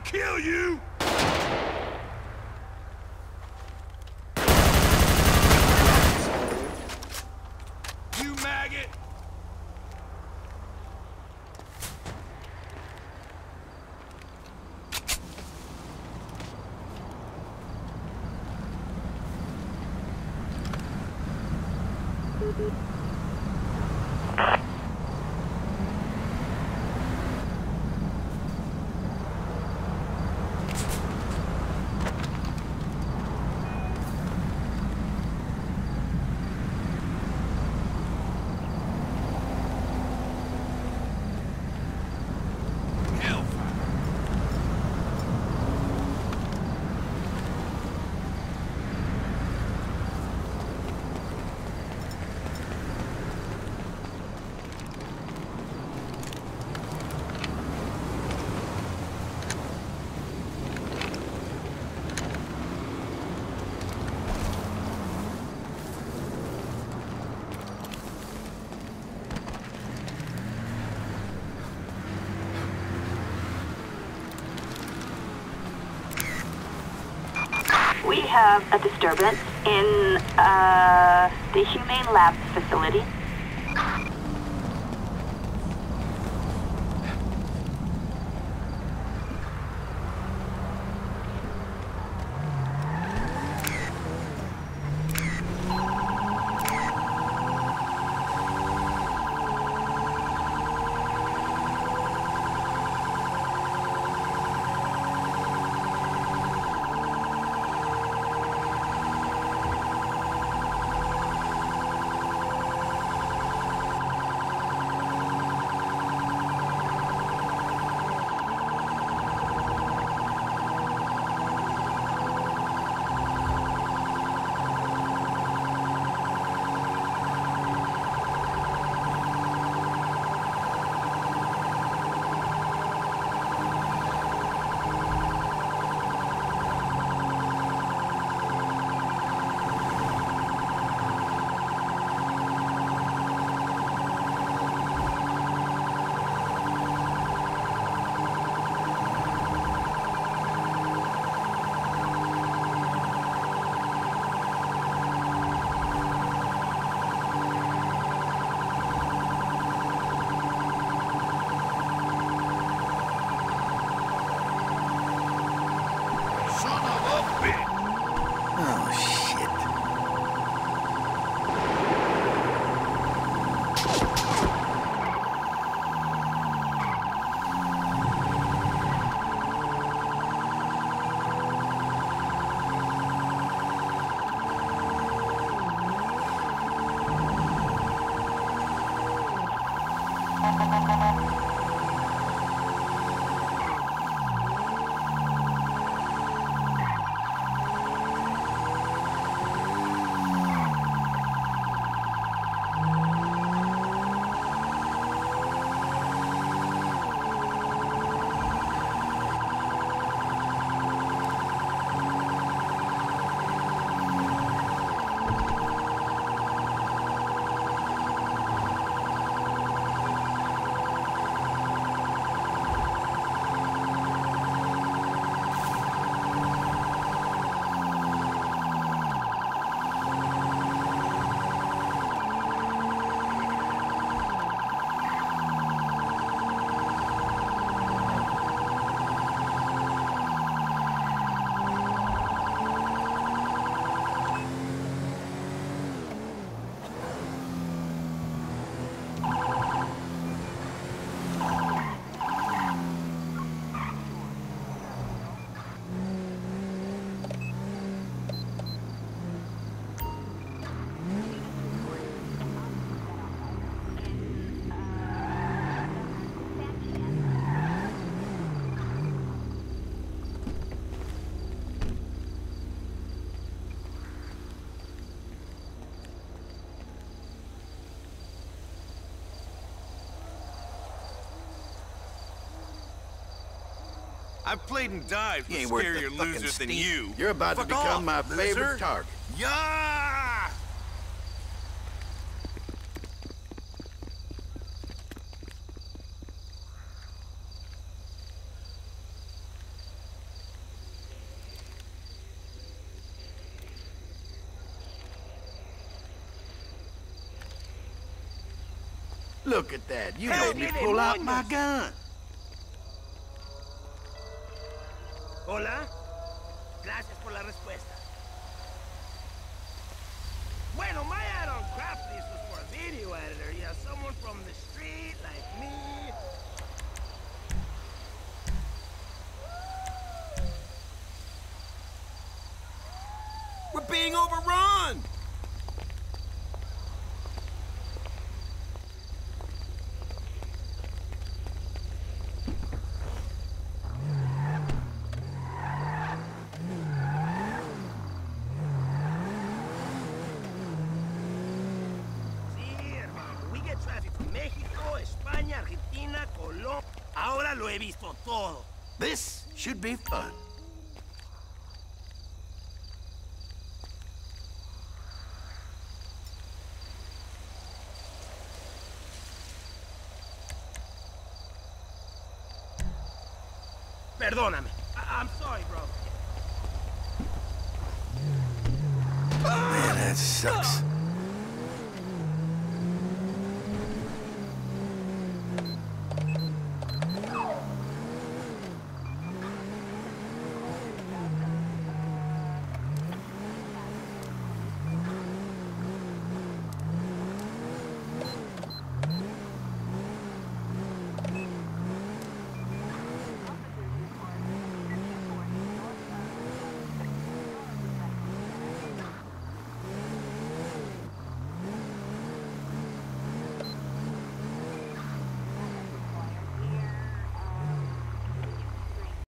kill you! You maggot! We have a disturbance in the Humane Labs facility. I've played and dived with You ain't worth the scarier fucking losers than stink. you. You're about to Fuck become off, my loser. favorite target. Yeah! Look at that. You Hey, made me viene pull out my Muñoz. gun. Hola. Gracias por la respuesta. Bueno, my add-on craft piece was for a video editor. Yeah, someone from the street like me. We're being overrun! Sí, hermano. We get traffic from México, España, Argentina, Colombia. Ahora lo he visto todo. This should be fun. Perdóname. I'm sorry, bro. Man, that sucks.